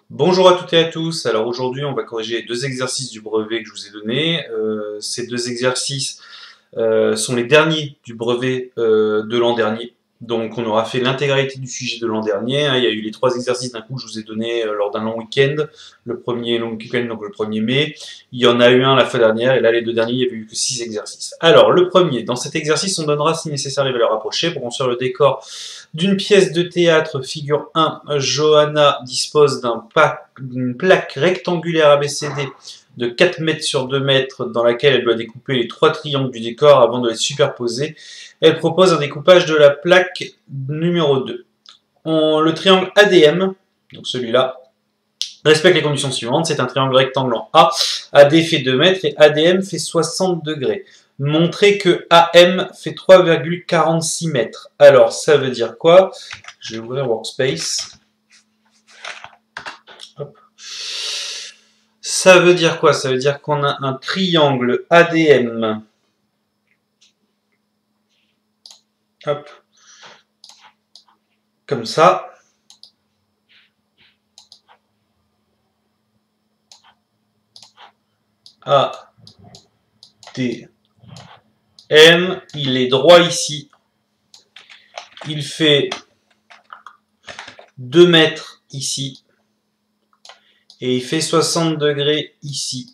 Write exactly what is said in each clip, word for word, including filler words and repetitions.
Bonjour à toutes et à tous. Alors aujourd'hui, on va corriger deux exercices du brevet que je vous ai donné. Euh, ces deux exercices euh, sont les derniers du brevet euh, de l'an dernier. Donc on aura fait l'intégralité du sujet de l'an dernier, hein. Il y a eu les trois exercices d'un coup que je vous ai donné euh, lors d'un long week-end. Le premier long week-end, donc le premier mai. Il y en a eu un la fois dernière, et là les deux derniers, il n'y avait eu que six exercices. Alors le premier, dans cet exercice, on donnera si nécessaire les valeurs approchées pour construire le décor d'une pièce de théâtre. Figure un, Johanna dispose d'une plaque rectangulaire A B C D de quatre mètres sur deux mètres dans laquelle elle doit découper les trois triangles du décor avant de les superposer. Elle propose un découpage de la plaque numéro deux. On, le triangle A D M, donc celui-là, respecte les conditions suivantes. C'est un triangle rectangle en A. A D fait deux mètres et A D M fait soixante degrés. Montrer que A M fait trois virgule quarante-six mètres. Alors, ça veut dire quoi? Je vais ouvrir Workspace. Hop. Ça veut dire quoi? Ça veut dire qu'on a un triangle A D M. Hop. Comme ça. A D M, il est droit ici. Il fait deux mètres ici. Et il fait soixante degrés ici.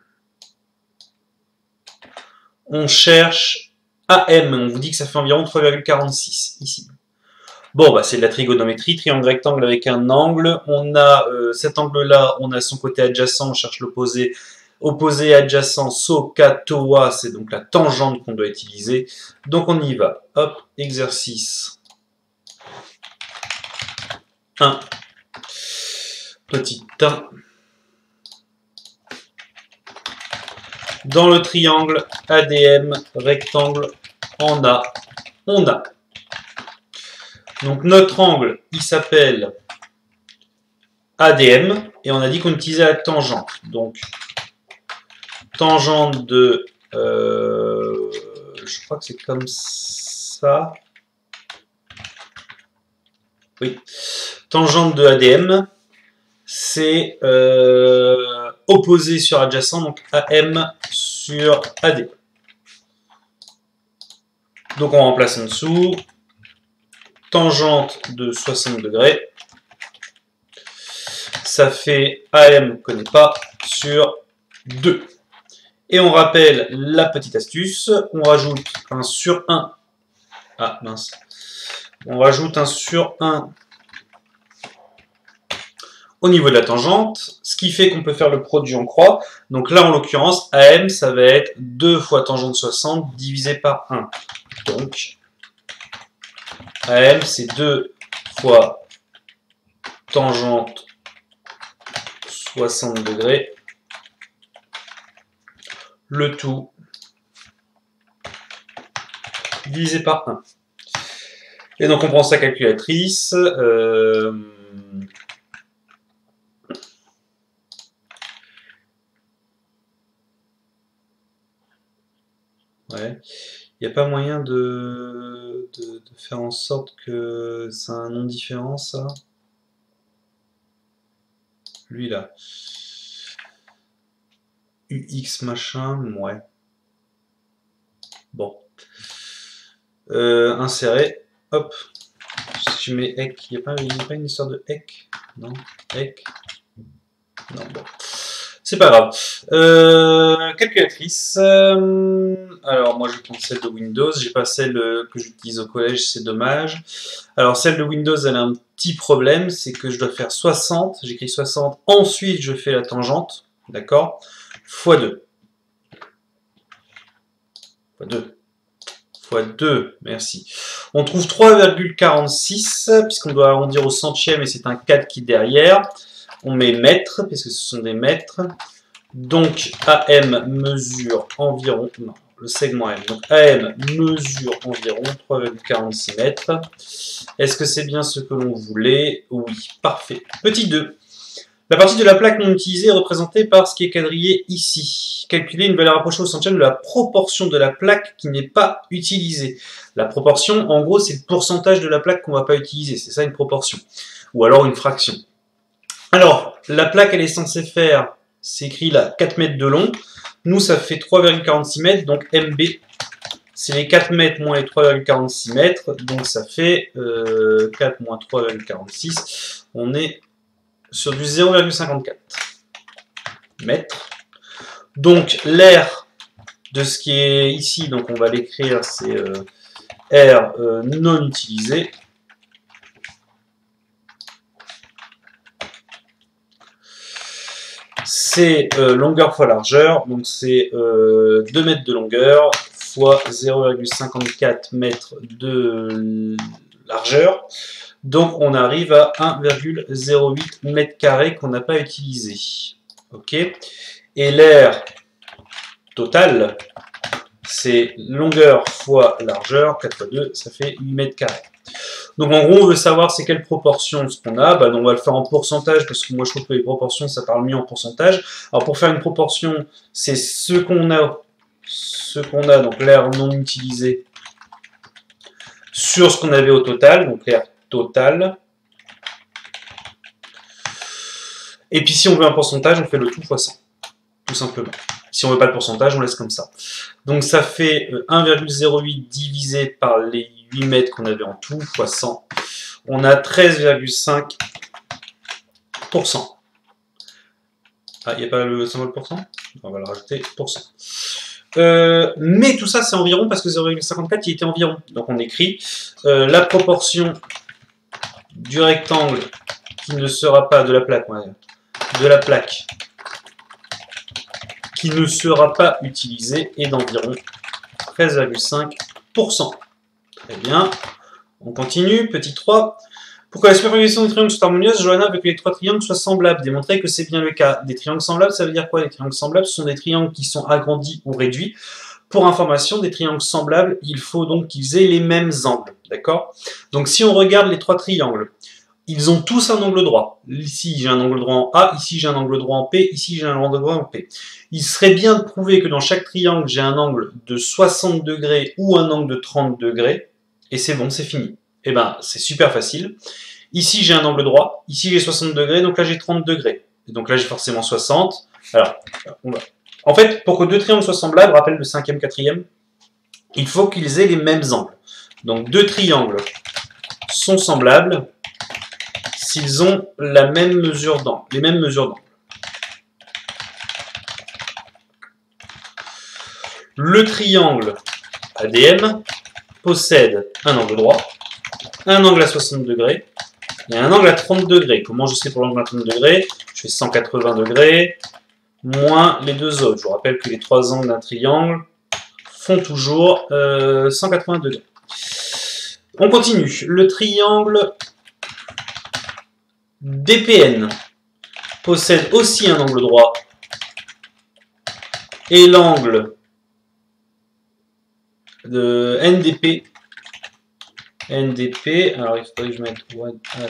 On cherche A M, on vous dit que ça fait environ trois virgule quarante-six ici. Bon, bah c'est de la trigonométrie, triangle rectangle avec un angle. On a euh, cet angle-là, on a son côté adjacent, on cherche l'opposé. Opposé adjacent, SOHCAHTOA, c'est donc la tangente qu'on doit utiliser. Donc on y va. Hop, exercice un. Petit un. Dans le triangle A D M, rectangle en A, on a. Donc notre angle, il s'appelle A D M, et on a dit qu'on utilisait la tangente. Donc, tangente de... Euh, je crois que c'est comme ça. Oui. Tangente de A D M, c'est euh, opposé sur adjacent, donc A M sur A D. Donc on remplace en dessous. Tangente de soixante degrés. Ça fait A M, on ne connaît pas, sur deux. Et on rappelle la petite astuce. On rajoute un sur un. Ah mince. On rajoute un sur un au niveau de la tangente, ce qui fait qu'on peut faire le produit en croix. Donc là, en l'occurrence, A M, ça va être deux fois tangente soixante divisé par un. Donc, A M, c'est deux fois tangente soixante degrés. Le tout divisé par un. Et donc, on prend sa calculatrice. Euh, Ouais. Il n'y a pas moyen de, de, de faire en sorte que c'est un nom différent, ça. Lui, là. U X machin, ouais. Bon. Euh, insérer. Hop. Si je mets ec, il n'y a, a pas une histoire de ec? Non. Ec. Non, bon. C'est pas grave. Euh, calculatrice. Euh, alors, moi, je prends celle de Windows. J'ai pas celle que j'utilise au collège, c'est dommage. Alors, celle de Windows, elle a un petit problème. C'est que je dois faire soixante. J'écris soixante. Ensuite, je fais la tangente. D'accord? Fois deux. Fois deux. Fois deux. Merci. On trouve trois virgule quarante-six, puisqu'on doit arrondir au centième, et c'est un quatre qui est derrière. On met mètres, puisque ce sont des mètres. Donc, A M mesure environ... Non, le segment M. Donc, A M mesure environ trois virgule quarante-six mètres. Est-ce que c'est bien ce que l'on voulait? Oui, parfait. Petit deux. La partie de la plaque non utilisée est représentée par ce qui est quadrillé ici. Calculer une valeur approchée au centième de la proportion de la plaque qui n'est pas utilisée. La proportion, en gros, c'est le pourcentage de la plaque qu'on ne va pas utiliser. C'est ça une proportion. Ou alors une fraction. Alors, la plaque, elle est censée faire, c'est écrit là, quatre mètres de long. Nous, ça fait trois virgule quarante-six mètres, donc M B, c'est les quatre mètres moins les trois virgule quarante-six mètres, donc ça fait euh, quatre moins trois virgule quarante-six, on est sur du zéro virgule cinquante-quatre mètres. Donc l'air de ce qui est ici, donc on va l'écrire, c'est euh, R euh, non utilisé. C'est euh, longueur fois largeur, donc c'est euh, deux mètres de longueur fois zéro virgule cinquante-quatre mètres de largeur. Donc on arrive à un virgule zéro huit mètres carrés qu'on n'a pas utilisé. Ok. Et l'air total, c'est longueur fois largeur, quatre fois deux, ça fait huit mètres carrés. Donc en gros, on veut savoir c'est quelle proportion ce qu'on a. Bah, donc on va le faire en pourcentage parce que moi je trouve que les proportions ça parle mieux en pourcentage. Alors pour faire une proportion, c'est ce qu'on a, ce qu'on a, donc l'air non utilisé sur ce qu'on avait au total, donc l'air total. Et puis si on veut un pourcentage, on fait le tout fois cent, tout simplement. Si on veut pas le pourcentage, on laisse comme ça. Donc ça fait un virgule zéro huit divisé par les huit mètres qu'on avait en tout, fois cent. On a treize virgule cinq pour cent. Ah, il n'y a pas le symbole pour cent? On va le rajouter pour cent. Euh, mais tout ça, c'est environ, parce que zéro virgule cinquante-quatre, il était environ. Donc on écrit euh, la proportion du rectangle qui ne sera pas de la plaque, ouais, de la plaque qui ne sera pas utilisée est d'environ treize virgule cinq pour cent. Très bien. On continue. Petit trois. Pourquoi la superposition des triangles sont harmonieuses, Johanna veut que les trois triangles soient semblables. Démontrer que c'est bien le cas. Des triangles semblables, ça veut dire quoi? Les triangles semblables, ce sont des triangles qui sont agrandis ou réduits. Pour information, des triangles semblables, il faut donc qu'ils aient les mêmes angles. D'accord? Donc si on regarde les trois triangles, ils ont tous un angle droit. Ici, j'ai un angle droit en A, ici, j'ai un angle droit en P, ici, j'ai un angle droit en P. Il serait bien de prouver que dans chaque triangle, j'ai un angle de soixante degrés ou un angle de trente degrés, et c'est bon, c'est fini. Eh ben, c'est super facile. Ici, j'ai un angle droit, ici, j'ai soixante degrés, donc là, j'ai trente degrés. Et donc là, j'ai forcément soixante. Alors, on va... en fait, pour que deux triangles soient semblables, rappelle le cinquième, quatrième, il faut qu'ils aient les mêmes angles. Donc, deux triangles sont semblables s'ils ont la même mesure d'angle, les mêmes mesures d'angle. Le triangle A D M possède un angle droit, un angle à soixante degrés et un angle à trente degrés. Comment je sais pour l'angle à trente degrés? Je fais cent quatre-vingts degrés moins les deux autres. Je vous rappelle que les trois angles d'un triangle font toujours euh, cent quatre-vingts degrés. On continue. Le triangle D P N possède aussi un angle droit et l'angle de N D P, N D P, alors il faudrait que je mette one at,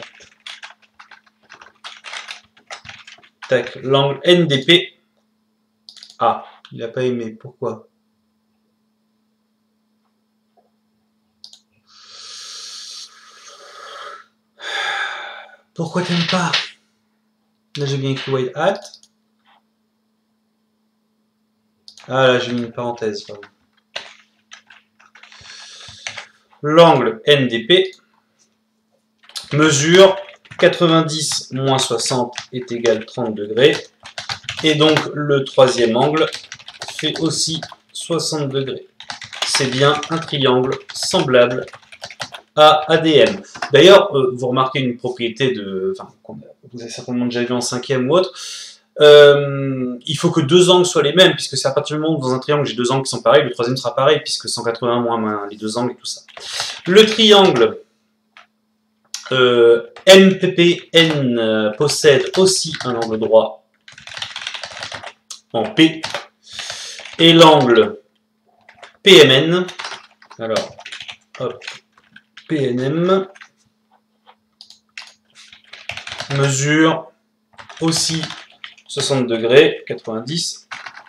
tac, l'angle N D P, ah, il n'a pas aimé, pourquoi? Pourquoi t'aimes pas? Là j'ai bien écrit white hat. Ah là j'ai mis une parenthèse, pardon. L'angle N D P mesure quatre-vingt-dix moins soixante est égal trente degrés. Et donc le troisième angle fait aussi soixante degrés. C'est bien un triangle semblable à A D M. D'ailleurs, euh, vous remarquez une propriété de, enfin, vous avez certainement déjà vu en cinquième ou autre, euh, il faut que deux angles soient les mêmes, puisque c'est à partir du moment où dans un triangle j'ai deux angles qui sont pareils, le troisième sera pareil, puisque cent quatre-vingts moins les deux angles et tout ça. Le triangle euh, M P P N euh, possède aussi un angle droit en P, et l'angle P M N, alors, hop, P N M mesure aussi soixante degrés, quatre-vingt-dix,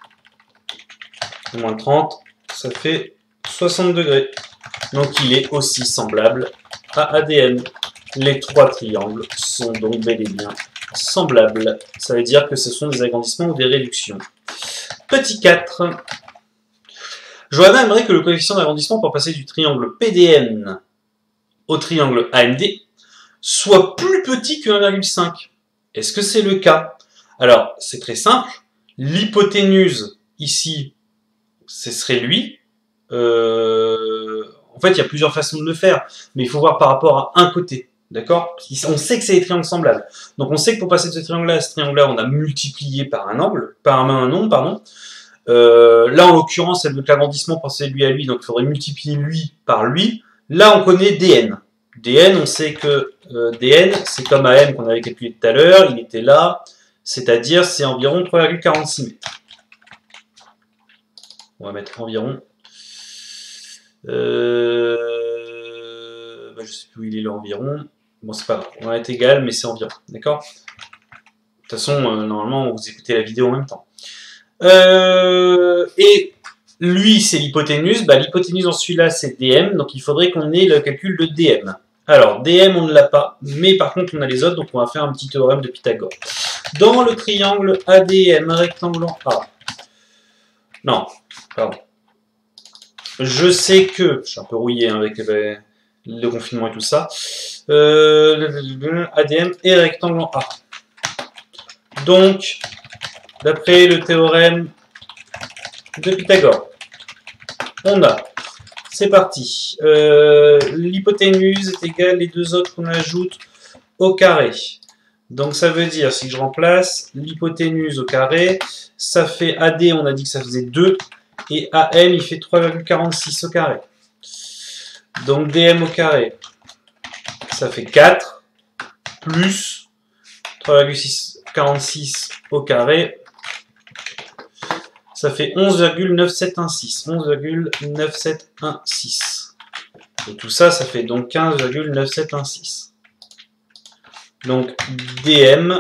moins trente, ça fait soixante degrés. Donc il est aussi semblable à A D M. Les trois triangles sont donc bel et bien semblables. Ça veut dire que ce sont des agrandissements ou des réductions. Petit quatre. Johanna aimerait que le coefficient d'agrandissement pour passer du triangle P D N au triangle A M D soit plus petit que un virgule cinq. Est-ce que c'est le cas? Alors, c'est très simple. L'hypoténuse, ici, ce serait lui. Euh, en fait, il y a plusieurs façons de le faire, mais il faut voir par rapport à un côté. D'accord? On sait que c'est des triangles semblables. Donc, on sait que pour passer de ce triangle-là à ce triangle-là, on a multiplié par un angle, par un nombre, pardon. Euh, là, en l'occurrence, elle veut que l'agrandissement passer de lui à lui, donc il faudrait multiplier lui par lui. Là, on connaît D N. D N, on sait que euh, D N, c'est comme A M qu'on avait calculé tout à l'heure, il était là, c'est-à-dire c'est environ trois virgule quarante-six mètres. On va mettre environ. Euh, bah, je ne sais plus où il est l'environ. Bon, c'est pas grave, on va être égal, mais c'est environ, d'accord? De toute façon, euh, normalement, vous écoutez la vidéo en même temps. Euh, et lui, c'est l'hypoténuse. Bah, l'hypoténuse en celui-là, c'est D M. Donc, il faudrait qu'on ait le calcul de D M. Alors, D M, on ne l'a pas. Mais par contre, on a les autres. Donc, on va faire un petit théorème de Pythagore. Dans le triangle A D M, rectangle en A. Non, pardon. Je sais que... Je suis un peu rouillé hein, avec euh, le confinement et tout ça. Euh, A D M et rectangle en A. Donc... D'après le théorème de Pythagore, on a, c'est parti, euh, l'hypoténuse est égale les deux autres qu'on ajoute au carré. Donc ça veut dire, si je remplace l'hypoténuse au carré, ça fait A D, on a dit que ça faisait deux, et A M, il fait trois virgule quarante-six au carré. Donc D M au carré, ça fait quatre, plus trois virgule quarante-six au carré, ça fait onze virgule neuf sept un six. onze virgule neuf sept un six. Et tout ça, ça fait donc quinze virgule neuf sept un six. Donc D M,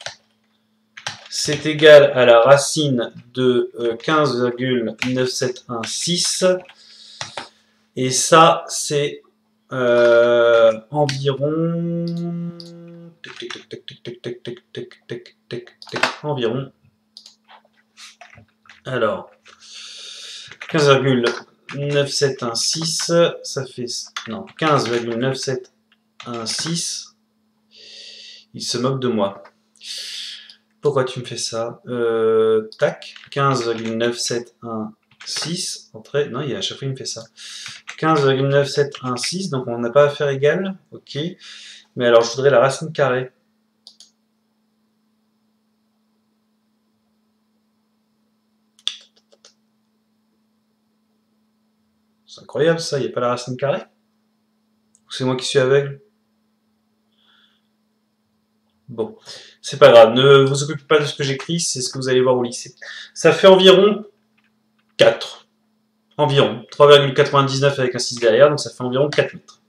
c'est égal à la racine de quinze virgule neuf sept un six. Et ça, c'est euh, environ... Environ... Alors, quinze virgule neuf sept un six, ça fait... Non, quinze virgule neuf sept un six. Il se moque de moi. Pourquoi tu me fais ça? euh, Tac, quinze virgule neuf sept un six. Entrée. Non, il y a, à chaque fois il me fait ça. quinze virgule neuf sept un six, donc on n'a pas à faire égal. Ok. Mais alors, je voudrais la racine carrée. C'est incroyable ça, il n'y a pas la racine carrée? Ou c'est moi qui suis aveugle? Bon, c'est pas grave, ne vous occupez pas de ce que j'écris, c'est ce que vous allez voir au lycée. Ça fait environ quatre. Environ. trois virgule quatre-vingt-dix-neuf avec un six derrière, donc ça fait environ quatre mètres.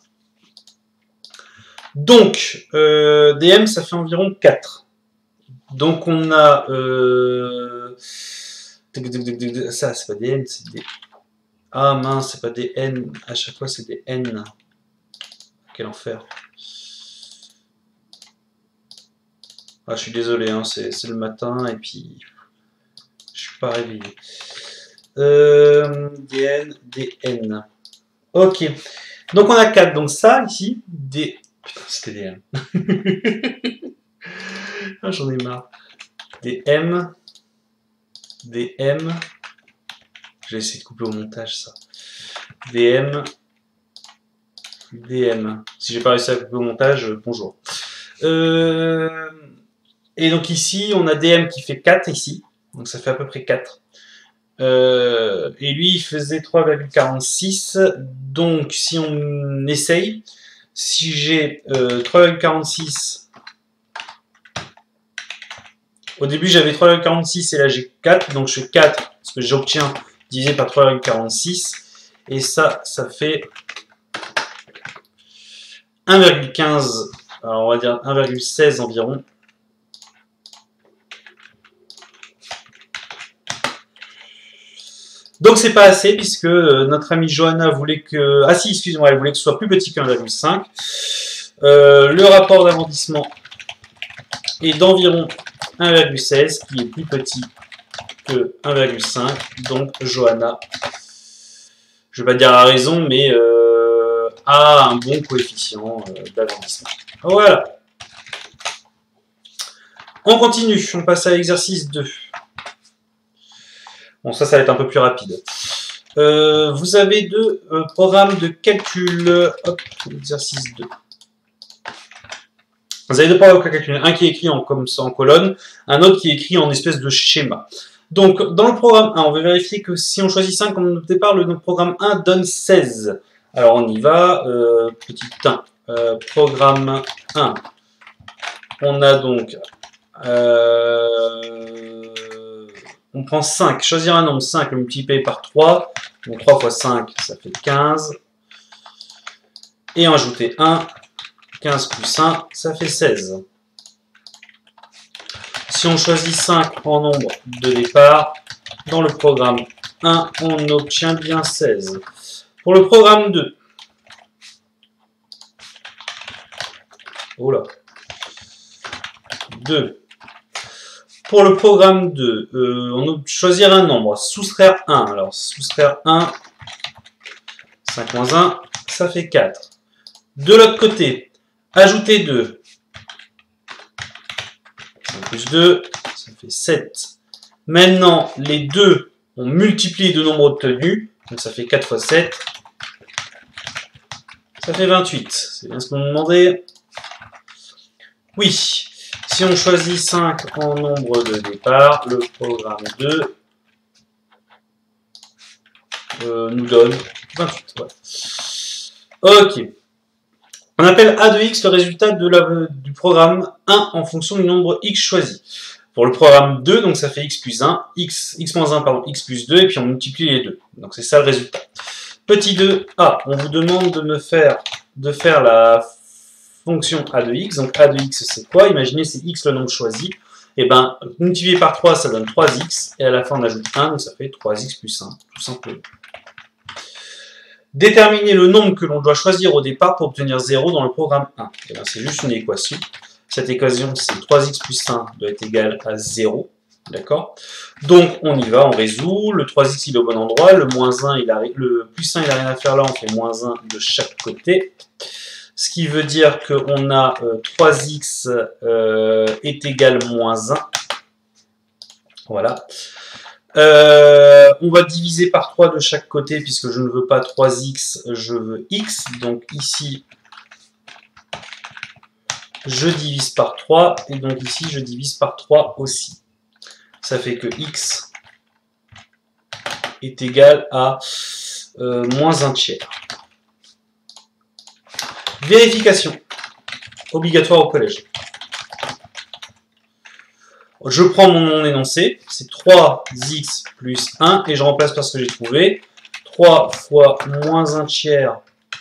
Donc, euh, D M, ça fait environ quatre. Donc on a... Euh... Ça, c'est pas D M, c'est des... Ah mince, c'est pas des N, à chaque fois c'est des N. Quel enfer. Ah, je suis désolé, hein, c'est le matin et puis je suis pas réveillé. Euh, D N, D N. Ok. Donc on a quatre. Donc ça ici, D. Putain, c'était D M. Ah, j'en ai marre. D M. D M. Je vais essayer de couper au montage ça. D M. D M. Si j'ai pas réussi à couper au montage, bonjour. Euh, et donc ici, on a D M qui fait quatre ici. Donc ça fait à peu près quatre. Euh, et lui, il faisait trois virgule quarante-six. Donc si on essaye, si j'ai euh, trois virgule quarante-six... Au début, j'avais trois virgule quarante-six et là, j'ai quatre. Donc je fais quatre, parce que j'obtiens divisé par trois virgule quarante-six. Et ça, ça fait un virgule quinze. Alors on va dire un virgule seize environ. Donc c'est pas assez puisque notre amie Johanna voulait que... Ah si, excusez-moi, elle voulait que ce soit plus petit qu'un virgule cinq. Euh, le rapport d'agrandissement est d'environ un virgule seize, qui est plus petit que un virgule cinq. Donc, Johanna, je ne vais pas dire à raison, mais euh, a un bon coefficient euh, d'agrandissement. Voilà. On continue, on passe à l'exercice deux. Bon, ça, ça va être un peu plus rapide. Euh, vous avez deux euh, programmes de calcul. Hop, exercice deux. Vous avez deux programmes de calcul. Un qui est écrit en, comme ça en colonne, un autre qui est écrit en espèce de schéma. Donc, dans le programme un, on va vérifier que si on choisit cinq comme au départ, le programme un donne seize. Alors, on y va. Euh, petit un. Euh, programme un. On a donc... Euh, on prend cinq. Choisir un nombre. cinq, le multiplier par trois. Donc, trois fois cinq, ça fait quinze. Et en ajouter un. quinze plus un, ça fait seize. Si on choisit cinq en nombre de départ, dans le programme un, on obtient bien seize. Pour le programme deux, oh là, deux. Pour le programme deux, euh, on doit choisir un nombre, soustraire un. Alors, soustraire un, cinq moins un, ça fait quatre. De l'autre côté, ajouter deux. cinq plus deux, ça fait sept. Maintenant, les deux ont multiplié de nombres obtenus. Donc ça fait quatre fois sept. Ça fait vingt-huit. C'est bien ce qu'on nous demandait. Oui. Si on choisit cinq en nombre de départ, le programme deux euh, nous donne vingt-huit. Ouais. Ok. On appelle A de x le résultat de la, du programme un en fonction du nombre x choisi. Pour le programme deux, donc ça fait x plus un, x, x moins un, pardon, x plus deux, et puis on multiplie les deux. Donc c'est ça le résultat. Petit deux, A, on vous demande de me faire, de faire la fonction A de x. Donc A de x, c'est quoi? Imaginez, c'est x le nombre choisi. Et ben, multiplié par trois, ça donne trois x, et à la fin on ajoute un, donc ça fait trois x plus un, tout simplement. Déterminer le nombre que l'on doit choisir au départ pour obtenir zéro dans le programme un. C'est juste une équation. Cette équation, c'est trois x plus un doit être égal à zéro. D'accord? Donc, on y va, on résout. Le trois x, il est au bon endroit. Le, moins un, il a, le plus un, il n'a rien à faire là. On fait moins un de chaque côté. Ce qui veut dire qu'on a euh, trois x euh, est égal à moins un. Voilà. Euh, on va diviser par trois de chaque côté, puisque je ne veux pas trois x, je veux x. Donc ici, je divise par trois, et donc ici, je divise par trois aussi. Ça fait que x est égal à euh, moins un tiers. Vérification. Obligatoire au collège. Je prends mon énoncé, c'est trois x plus un, et je remplace par ce que j'ai trouvé. trois fois moins un tiers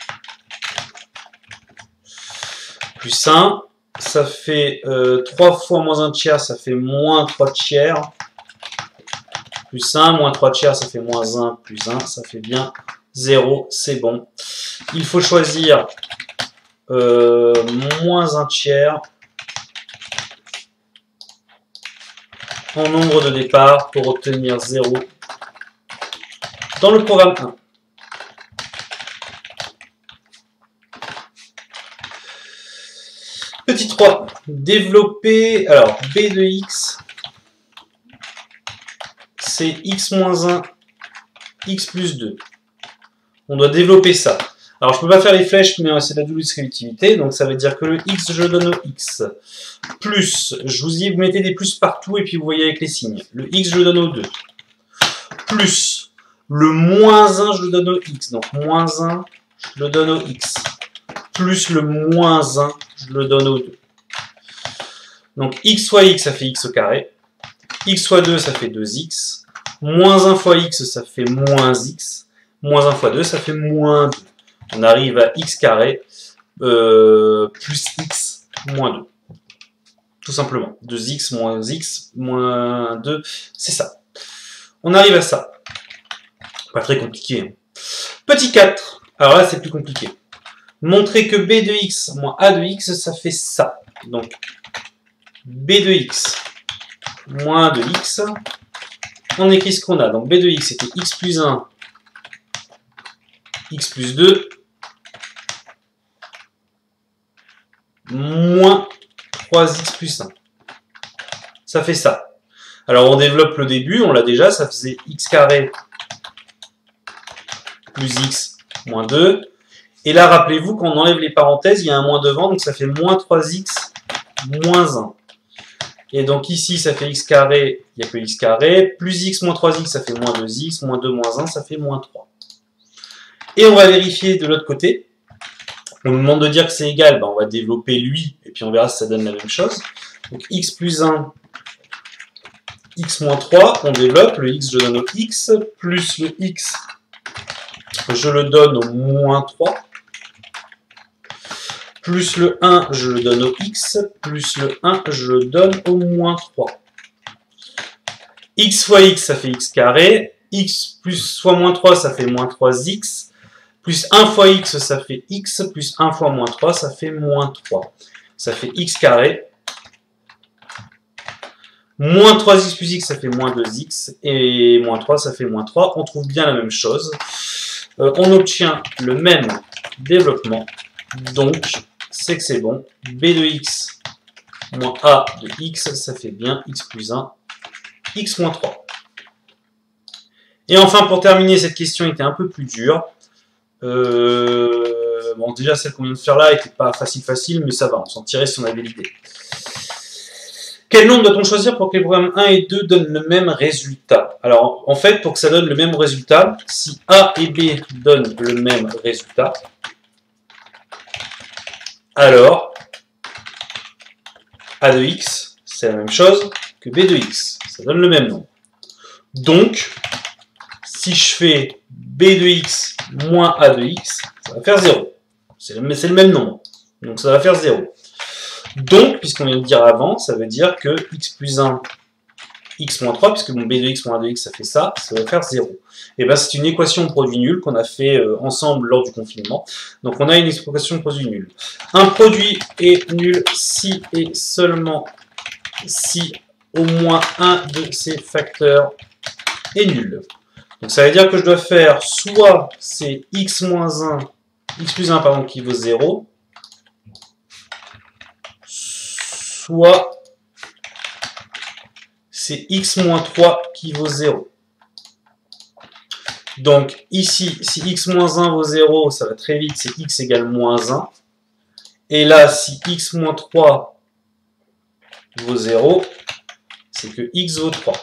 plus un, ça fait euh, trois fois moins un tiers, ça fait moins trois tiers, plus un, moins trois tiers, ça fait moins un, plus un, ça fait bien zéro, c'est bon. Il faut choisir euh, moins un tiers en nombre de départ pour obtenir zéro dans le programme un. Petit trois, développer, alors b de x, c'est x moins un, x plus deux. On doit développer ça. Alors je ne peux pas faire les flèches, mais c'est de la double distributivité, donc ça veut dire que le x, je le donne au x. Plus, je vous dis, vous mettez des plus partout, et puis vous voyez avec les signes. Le x, je le donne au deux. Plus, le moins un, je le donne au x. Donc moins un, je le donne au x. Plus le moins un, je le donne au deux. Donc x fois x, ça fait x au carré. X fois deux, ça fait deux x. Moins un fois x, ça fait moins x. Moins un fois deux, ça fait moins deux. On arrive à x carré euh, plus x moins deux. Tout simplement. deux x moins x moins deux, c'est ça. On arrive à ça. Pas très compliqué. Hein. Petit quatre. Alors là, c'est plus compliqué. Montrer que b de x moins a de x, ça fait ça. Donc, B de x moins de x. On écrit ce qu'on a. Donc B de x, c'était x plus un, x plus deux, moins trois x plus un. Ça fait ça. Alors on développe le début, on l'a déjà, ça faisait x carré plus x moins deux. Et là, rappelez-vous, quand on enlève les parenthèses, il y a un moins devant, donc ça fait moins trois x moins un. Et donc ici, ça fait x carré, il n'y a que x carré, plus x moins trois x, ça fait moins deux x, moins deux moins un, ça fait moins trois. Et on va vérifier de l'autre côté. On nous demande de dire que c'est égal, ben on va développer lui, et puis on verra si ça donne la même chose. Donc x plus un, x moins trois, on développe, le x je le donne au x, plus le x je le donne au moins trois, plus le un je le donne au x, plus le un je le donne au moins trois. X fois x ça fait x carré, x plus fois moins trois ça fait moins trois x, plus un fois x ça fait x, plus un fois moins trois ça fait moins trois. Ça fait x carré. Moins trois x plus x, ça fait moins deux x. Et moins trois, ça fait moins trois. On trouve bien la même chose. Euh, on obtient le même développement. Donc, c'est que c'est bon. B de x moins a de x, ça fait bien x plus un, x moins trois. Et enfin, pour terminer, cette question était un peu plus dure. Euh, bon, déjà, celle qu'on vient de faire là n'était pas facile facile, mais ça va, on s'en tirait si on avait l'idée. Quel nombre doit-on choisir pour que les programmes un et deux donnent le même résultat? Alors, en fait, pour que ça donne le même résultat, si A et B donnent le même résultat, alors A de x, c'est la même chose que B de x. Ça donne le même nombre. Donc, si je fais B de x moins A de x, ça va faire zéro. C'est le, le même nombre. Donc, ça va faire zéro. Donc, puisqu'on vient de dire avant, ça veut dire que x plus un, x moins trois, puisque mon b de x moins a de x, ça fait ça, ça va faire zéro. Et bien, c'est une équation de produit nul qu'on a fait euh, ensemble lors du confinement. Donc, on a une équation de produit nul. Un produit est nul si et seulement si au moins un de ses facteurs est nul. Donc, ça veut dire que je dois faire soit c'est x moins un, x plus un, pardon, qui vaut zéro, soit c'est x moins trois qui vaut zéro. Donc ici, si x moins un vaut zéro, ça va très vite, c'est x égale moins un. Et là, si x moins trois vaut zéro, c'est que x vaut trois.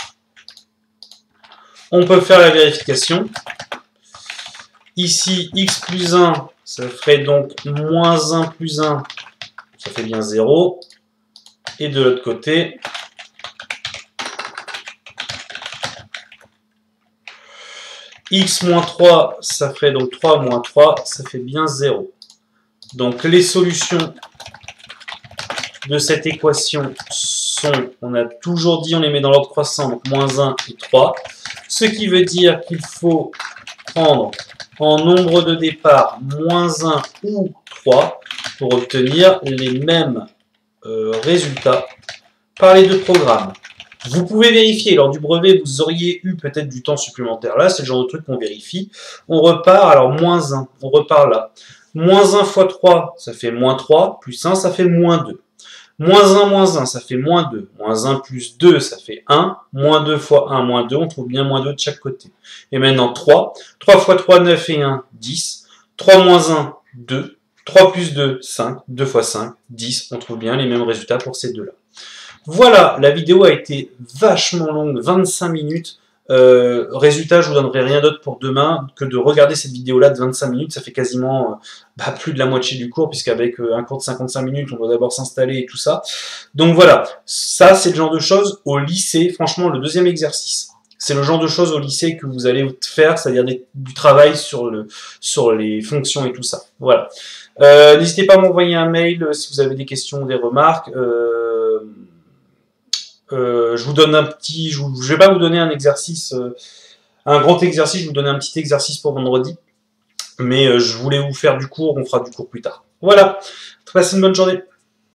On peut faire la vérification. Ici, x plus un, ça ferait donc moins un plus un, ça fait bien zéro. Et de l'autre côté, x moins trois, ça ferait donc trois moins trois, ça fait bien zéro. Donc les solutions de cette équation sont, on a toujours dit, on les met dans l'ordre croissant, donc moins un et trois. Ce qui veut dire qu'il faut prendre en nombre de départ moins un ou trois pour obtenir les mêmes Euh, résultats par les deux programmes. Vous pouvez vérifier, lors du brevet, vous auriez eu peut-être du temps supplémentaire. Là, c'est le genre de truc qu'on vérifie. On repart, alors moins un, on repart là. Moins un fois trois, ça fait moins trois, plus un, ça fait moins deux. Moins un, moins un, ça fait moins deux. Moins un plus deux, ça fait un. Moins deux fois un, moins deux, on trouve bien moins deux de chaque côté. Et maintenant trois. trois fois trois, neuf et un, dix. trois moins un, deux. trois plus deux, cinq, deux fois cinq, dix, on trouve bien les mêmes résultats pour ces deux-là. Voilà, la vidéo a été vachement longue, vingt-cinq minutes. Euh, résultat, je vous donnerai rien d'autre pour demain que de regarder cette vidéo-là de vingt-cinq minutes. Ça fait quasiment euh, bah, plus de la moitié du cours, puisqu'avec euh, un cours de cinquante-cinq minutes, on doit d'abord s'installer et tout ça. Donc voilà, ça c'est le genre de choses au lycée. Franchement, le deuxième exercice, c'est le genre de choses au lycée que vous allez faire, c'est-à-dire du travail sur, le, sur les fonctions et tout ça. Voilà. Euh, N'hésitez pas à m'envoyer un mail euh, si vous avez des questions ou des remarques. Euh, euh, je vous donne un petit... Je ne vais pas vous donner un exercice, euh, un grand exercice, je vais vous donner un petit exercice pour vendredi. Mais euh, je voulais vous faire du cours, on fera du cours plus tard. Voilà. Passez une bonne journée.